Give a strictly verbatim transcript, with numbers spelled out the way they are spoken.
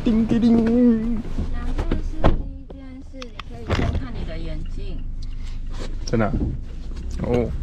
叮叮叮。 两件事，第一件事，你可以先看你的眼镜。 真的、哦。